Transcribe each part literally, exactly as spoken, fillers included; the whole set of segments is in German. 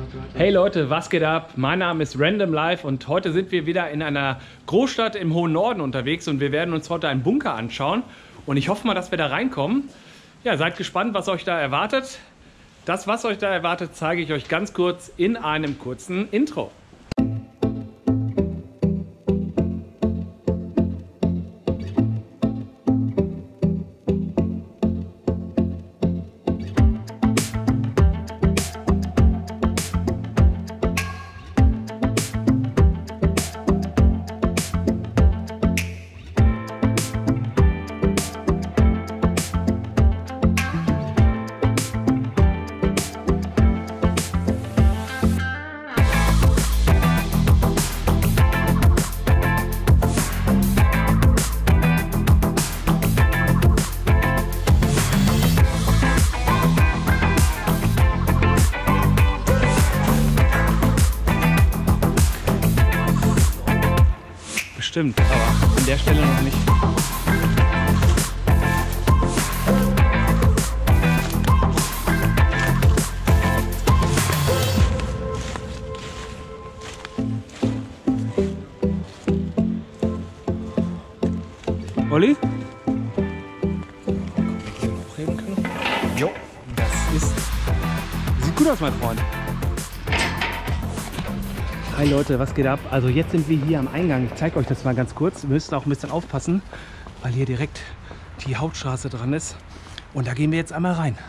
Hey Leute, was geht ab? Mein Name ist Random Life und heute sind wir wieder in einer Großstadt im hohen Norden unterwegs und wir werden uns heute einen Bunker anschauen und ich hoffe mal, dass wir da reinkommen. Ja, seid gespannt, was euch da erwartet. Das, was euch da erwartet, zeige ich euch ganz kurz in einem kurzen Intro. Stimmt, aber an der Stelle noch nicht. Olli? Hochheben können? Jo, das ist... Sieht gut aus, mein Freund. Hi Leute, was geht ab? Also jetzt sind wir hier am Eingang. Ich zeige euch das mal ganz kurz. Wir müssen auch ein bisschen aufpassen, weil hier direkt die Hauptstraße dran ist. Und da gehen wir jetzt einmal rein.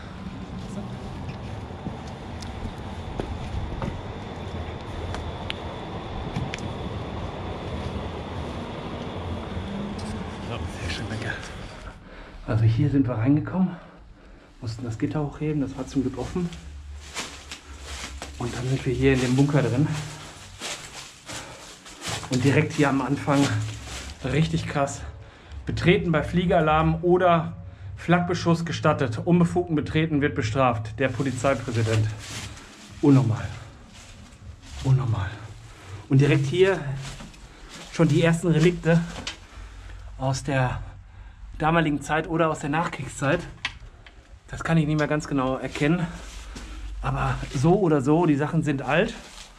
So, sehr schön, danke. Also hier sind wir reingekommen, mussten das Gitter hochheben, das war zum Glück offen. Und dann sind wir hier in dem Bunker drin. Und direkt hier am Anfang, richtig krass, betreten bei Fliegeralarm oder Flakbeschuss gestattet. Unbefugten Betreten wird bestraft. Der Polizeipräsident. Unnormal. Unnormal. Und direkt hier schon die ersten Relikte aus der damaligen Zeit oder aus der Nachkriegszeit. Das kann ich nicht mehr ganz genau erkennen. Aber so oder so, die Sachen sind alt.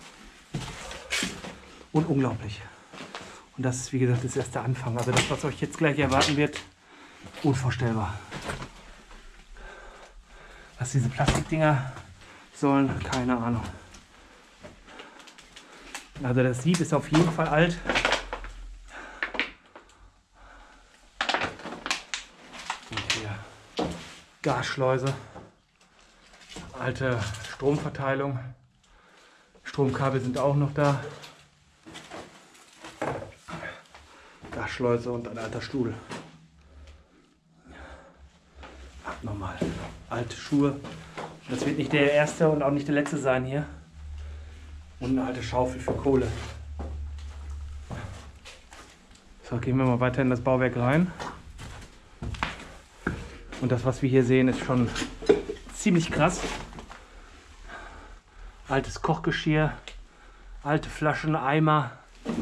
Und unglaublich. Und das ist, wie gesagt, das erst der Anfang. Also das, was euch jetzt gleich erwarten wird, unvorstellbar. Was diese Plastikdinger sollen, keine Ahnung. Also das Sieb ist auf jeden Fall alt. Und hier Gasschleuse. Alte Stromverteilung. Stromkabel sind auch noch da. Gasschleuse und ein alter Stuhl. Abnormal. Alte Schuhe. Das wird nicht der erste und auch nicht der letzte sein hier. Und eine alte Schaufel für Kohle. So, gehen wir mal weiter in das Bauwerk rein. Und das, was wir hier sehen, ist schon ziemlich krass. Altes Kochgeschirr, alte Flaschen, Eimer.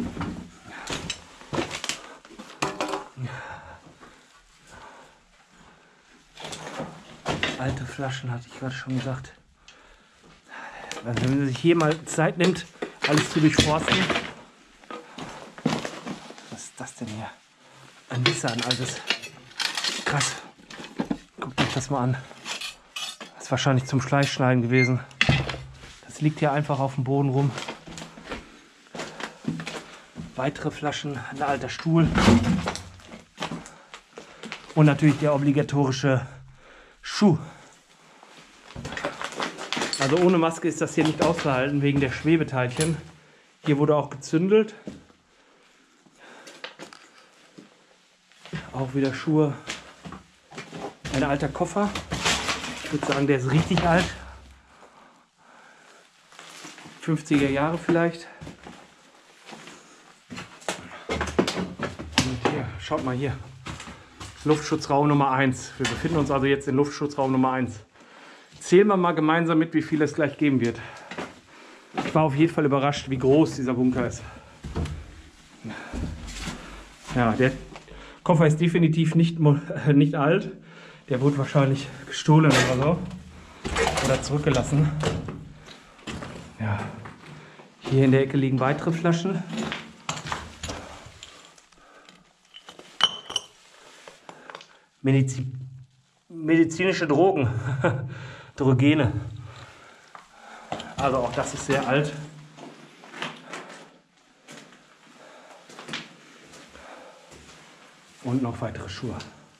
Alte Flaschen, hatte ich gerade schon gesagt. Also wenn man sich hier mal Zeit nimmt, alles zu durchforsten. Was ist das denn hier? Ein Nissan, altes. Krass. Guckt euch das mal an. Das ist wahrscheinlich zum Schleichschneiden gewesen. Das liegt hier einfach auf dem Boden rum. Weitere Flaschen, ein alter Stuhl. Und natürlich der obligatorische Schuh. Also ohne Maske ist das hier nicht auszuhalten wegen der Schwebeteilchen. Hier wurde auch gezündelt. Auch wieder Schuhe. Ein alter Koffer. Ich würde sagen, der ist richtig alt. fünfziger Jahre vielleicht. Und hier, schaut mal hier. Luftschutzraum Nummer eins. Wir befinden uns also jetzt in Luftschutzraum Nummer eins. Zählen wir mal gemeinsam mit, wie viel es gleich geben wird. Ich war auf jeden Fall überrascht, wie groß dieser Bunker ist. Ja, der Koffer ist definitiv nicht, nicht alt. Der wurde wahrscheinlich gestohlen oder so. Oder zurückgelassen. Ja. Hier in der Ecke liegen weitere Flaschen. Medizin, medizinische Drogen, Drogene. Also auch das ist sehr alt. Und noch weitere Schuhe.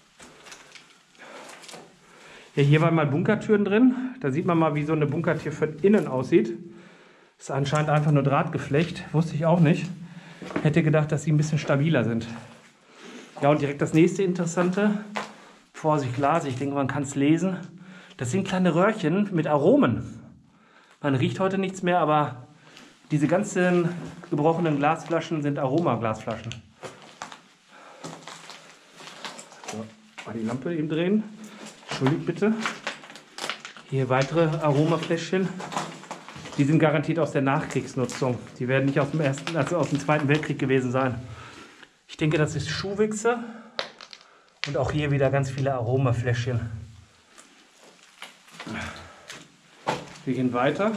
Ja, hier waren mal Bunkertüren drin. Da sieht man mal, wie so eine Bunkertür von innen aussieht. Ist anscheinend einfach nur Drahtgeflecht. Wusste ich auch nicht. Hätte gedacht, dass sie ein bisschen stabiler sind. Ja, und direkt das nächste Interessante. Vorsicht, Glas. Ich denke, man kann es lesen. Das sind kleine Röhrchen mit Aromen. Man riecht heute nichts mehr, aber diese ganzen gebrochenen Glasflaschen sind Aromaglasflaschen. So, mal die Lampe eben drehen. Entschuldigt bitte. Hier weitere Aromafläschchen. Die sind garantiert aus der Nachkriegsnutzung. Die werden nicht aus dem ersten, also aus dem Zweiten Weltkrieg gewesen sein. Ich denke, das ist Schuhwichse. Und auch hier wieder ganz viele Aromafläschchen. Wir gehen weiter.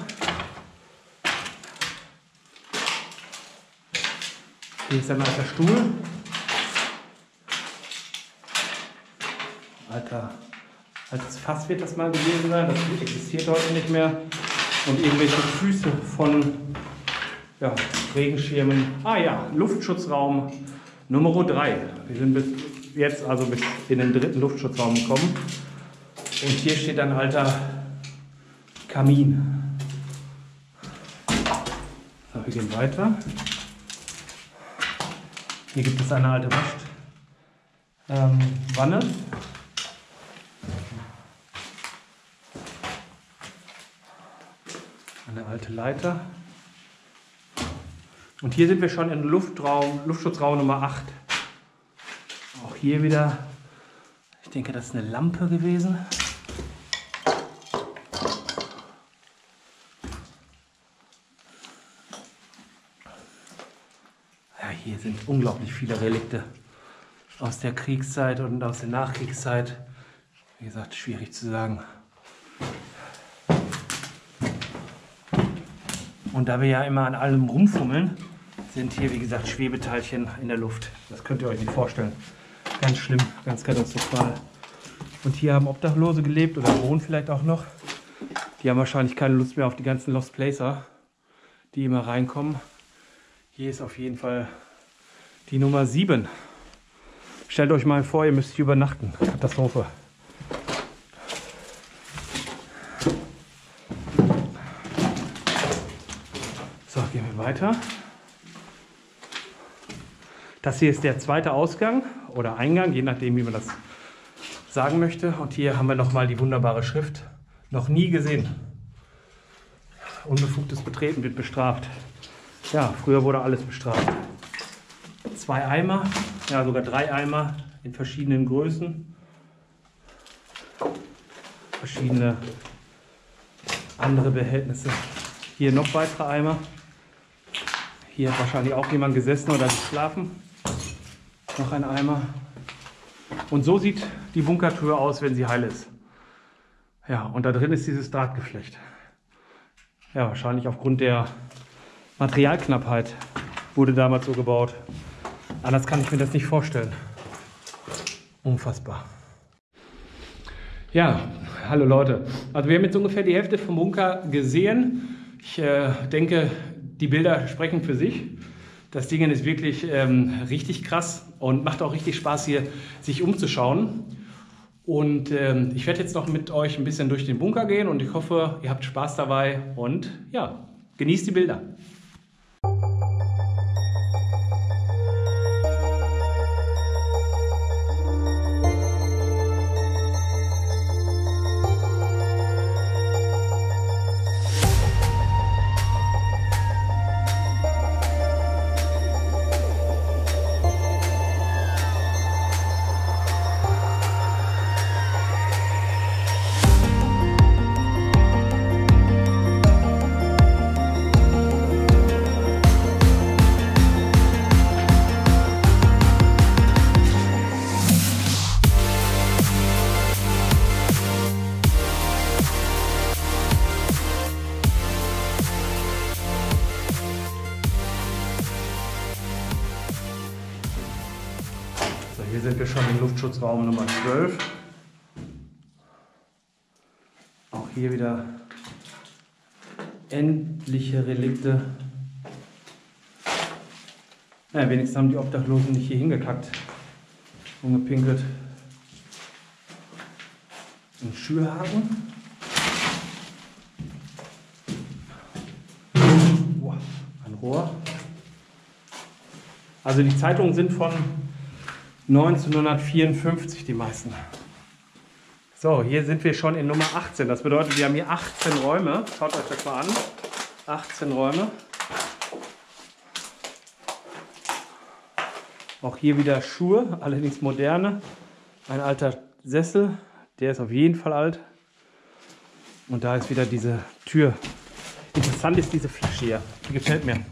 Hier ist ein alter Stuhl. Alter, altes Fass wird das mal gewesen sein. Das existiert heute nicht mehr. Und irgendwelche Füße von ja, Regenschirmen. Ah ja, Luftschutzraum Nummer drei. Wir sind bis jetzt also bis in den dritten Luftschutzraum gekommen. Und hier steht ein alter Kamin. So, wir gehen weiter. Hier gibt es eine alte Waschwanne. Ähm, eine alte Leiter. Und hier sind wir schon in Luftraum, Luftschutzraum Nummer acht. Auch hier wieder, ich denke, das ist eine Lampe gewesen. Ja, hier sind unglaublich viele Relikte aus der Kriegszeit und aus der Nachkriegszeit. Wie gesagt, schwierig zu sagen. Und da wir ja immer an allem rumfummeln, sind hier, wie gesagt, Schwebeteilchen in der Luft. Das könnt ihr euch nicht vorstellen. Ganz schlimm, ganz katastrophal. Und hier haben Obdachlose gelebt oder wohnen vielleicht auch noch. Die haben wahrscheinlich keine Lust mehr auf die ganzen Lost Placer, die immer reinkommen. Hier ist auf jeden Fall die Nummer sieben. Stellt euch mal vor, ihr müsst hier übernachten. Katastrophe. So, gehen wir weiter. Das hier ist der zweite Ausgang oder Eingang, je nachdem, wie man das sagen möchte. Und hier haben wir nochmal die wunderbare Schrift. Noch nie gesehen. Unbefugtes Betreten wird bestraft. Ja, früher wurde alles bestraft. Zwei Eimer, ja sogar drei Eimer in verschiedenen Größen. Verschiedene andere Behältnisse. Hier noch weitere Eimer. Hier hat wahrscheinlich auch jemand gesessen oder geschlafen. Noch ein Eimer. Und so sieht die Bunkertür aus, wenn sie heil ist. Ja, und da drin ist dieses Drahtgeflecht. Ja, wahrscheinlich aufgrund der Materialknappheit wurde damals so gebaut. Anders kann ich mir das nicht vorstellen. Unfassbar. Ja, hallo Leute. Also wir haben jetzt ungefähr die Hälfte vom Bunker gesehen. Ich äh, denke, die Bilder sprechen für sich. Das Ding ist wirklich ähm, richtig krass und macht auch richtig Spaß hier, sich umzuschauen. Und ähm, ich werde jetzt noch mit euch ein bisschen durch den Bunker gehen und ich hoffe, ihr habt Spaß dabei und ja, genießt die Bilder. sind wir schon im Luftschutzraum Nummer zwölf. Auch hier wieder endliche Relikte. Ja, wenigstens haben die Obdachlosen nicht hier hingekackt. Ungepinkelt. Ein Schürhaken. Boah, ein Rohr. Also die Zeitungen sind von neunzehnhundertvierundfünfzig, die meisten. So, hier sind wir schon in Nummer achtzehn. Das bedeutet, wir haben hier achtzehn Räume. Schaut euch das mal an. achtzehn Räume. Auch hier wieder Schuhe, allerdings moderne. Ein alter Sessel, der ist auf jeden Fall alt. Und da ist wieder diese Tür. Interessant ist diese Flasche hier. Die gefällt mir.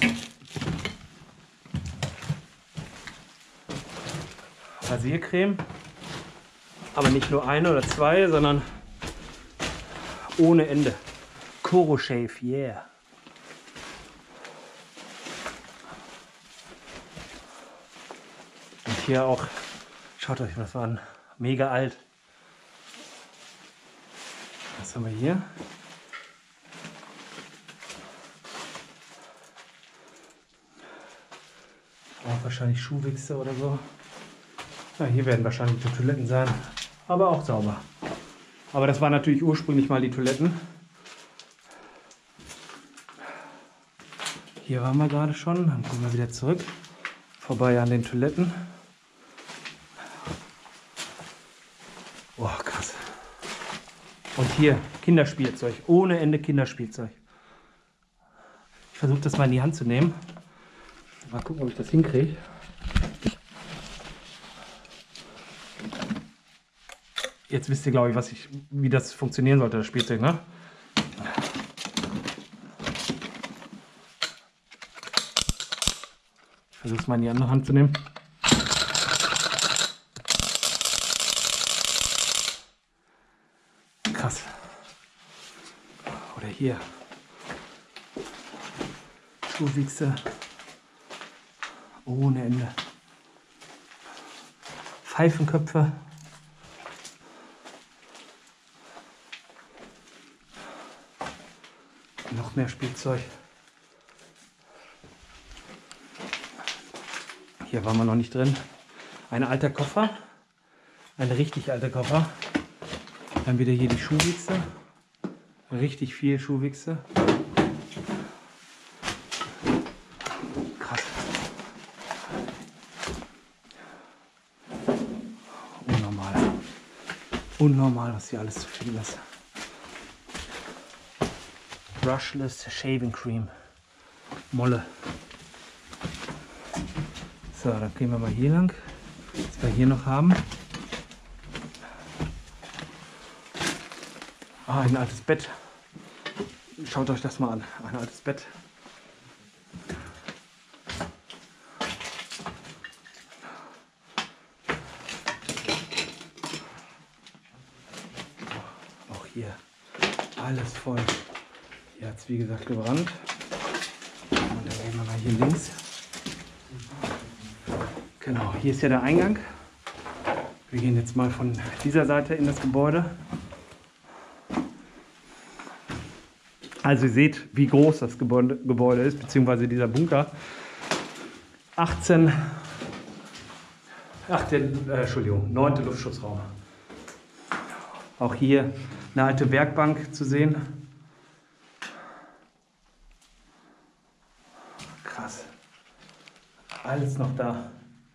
Rasiercreme. Aber nicht nur eine oder zwei, sondern ohne Ende. Koro Shave, yeah. Und hier auch, schaut euch was an, mega alt. Was haben wir hier? Auch wahrscheinlich Schuhwichse oder so. Ja, hier werden wahrscheinlich die Toiletten sein, aber auch sauber. Aber das waren natürlich ursprünglich mal die Toiletten. Hier waren wir gerade schon, dann kommen wir wieder zurück. Vorbei an den Toiletten. Boah, krass. Und hier Kinderspielzeug, ohne Ende Kinderspielzeug. Ich versuche das mal in die Hand zu nehmen. Mal gucken, ob ich das hinkriege. Jetzt wisst ihr, glaube ich, was ich, wie das funktionieren sollte, das Spielzeug, ne? Ich versuche es mal in die andere Hand zu nehmen. Krass. Oder hier. Schuhwichse. Ohne Ende. Pfeifenköpfe. Noch mehr Spielzeug. Hier waren wir noch nicht drin. Ein alter Koffer. Ein richtig alter Koffer. Dann wieder hier die Schuhwichse. Richtig viel Schuhwichse. Krass. Unnormal. Unnormal, was hier alles zu finden ist. Brushless Shaving Cream. Molle. So, dann gehen wir mal hier lang. Was wir hier noch haben. Ah, ein altes Bett. Schaut euch das mal an. Ein altes Bett. Auch hier alles voll. Hier hat es wie gesagt gebrannt. Und dann gehen wir mal hier links. Genau, hier ist ja der Eingang. Wir gehen jetzt mal von dieser Seite in das Gebäude. Also ihr seht, wie groß das Gebäude, Gebäude ist, beziehungsweise dieser Bunker. achtzehn, achtzehn äh, Entschuldigung, neunte Luftschutzraum. Auch hier eine alte Werkbank zu sehen. Krass. Alles noch da.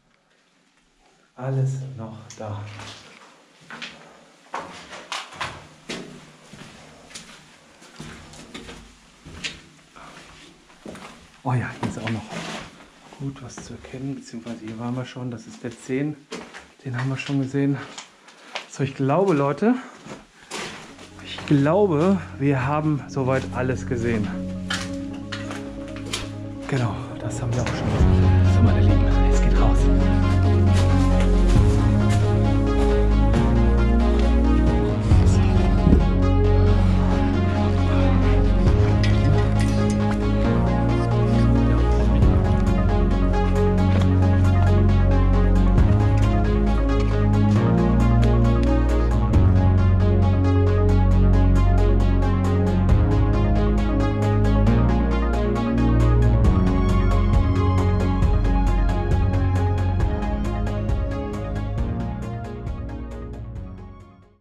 Alles noch da. Oh ja, hier ist auch noch gut was zu erkennen, beziehungsweise hier waren wir schon, das ist der zehn, den haben wir schon gesehen. So, ich glaube, Leute, ich glaube, wir haben soweit alles gesehen. Genau, das haben wir auch schon gesehen. So, meine Lieben, es geht raus.